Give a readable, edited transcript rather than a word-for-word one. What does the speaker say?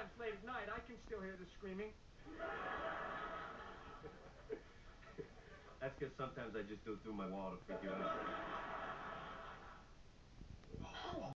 it's late at night. I can still hear the screaming. That's because sometimes I just do it through my wall to freak you out.